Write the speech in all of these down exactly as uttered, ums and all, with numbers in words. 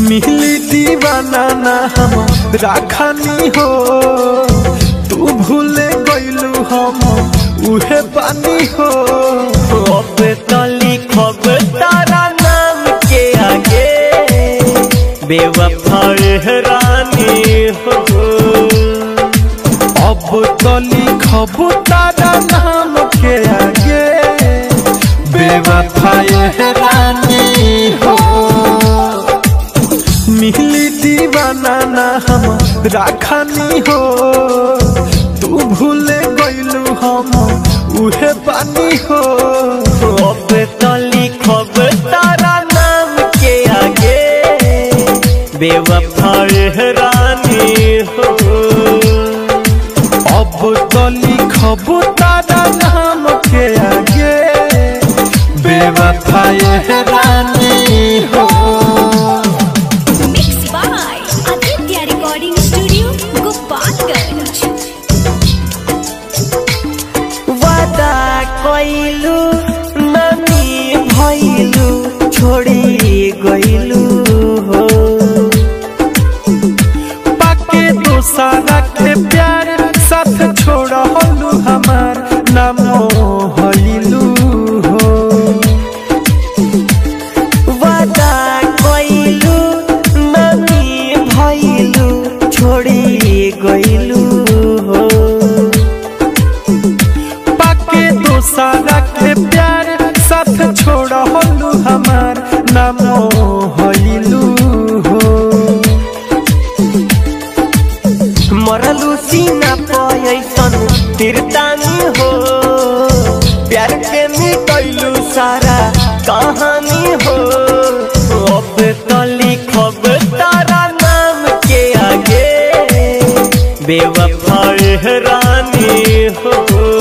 मिली दीवाना ना हम राखनी हो, तू भूले गइलू हम उहे पानी हो। अब तो लिखब तारा नाम के आगे बेवफा रानी हो। अब तो लिखब तारा नाम के आगे बेवफा रानी हो। मिली दीवाना ना हम राखनी हो, तू भूले गइलू हम उहे पानी हो। अब तो लिखब तारा नाम के आगे बेवफा रानी हो। अब तो लिखब तारा नाम के आगे बेवफा रानी हो। गइलू नानी भइलू छोड़ी गइलू हो, पाके दोसारा के प्यार साथ छोड़लू हमार नाम हइलू हो। वादा गइलू नानी भइलू छोड़ी गइलू हो, सारा के प्यार साथ छोड़लू हमार नाम हइलू हो। मरलू सीना पैसन तिरतानी हो, प्यार के मिटैलू सारा कहानी हो। अब तो लिखब तारा नाम के आगे बेवफा रानी हो।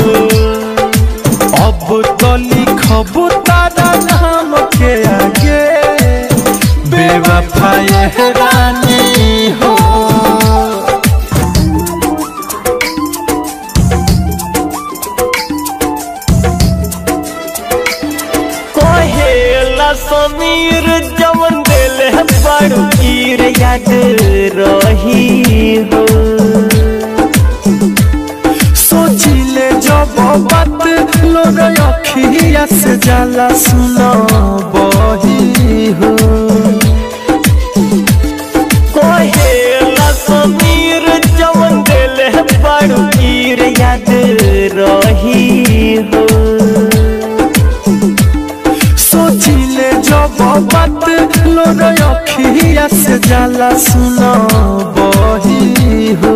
अब तो लिखब तारा नाम के आगे बेवफा रानी हो। कहेला समीर जवन दिल बड़ू कीर याद रही हो। सोचिले जब बात लोग अखिया से जाला सुना बही हो। कहेला समीर जवन दिल बड़ू कीर याद रही हो। सोचिले जब बात लोग अखिया से जाला सुना बही हो।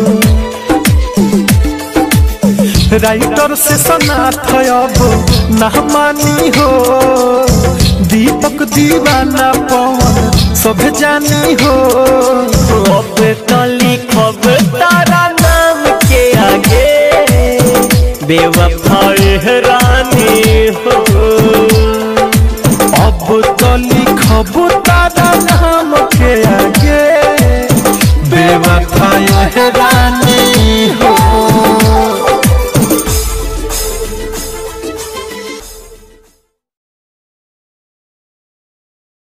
राइटर से सनाथ अब ना मानी हो, दीपक दीवाना पवन सब जानी हो। अब तो लिखब तारा नाम के आगे बेवफा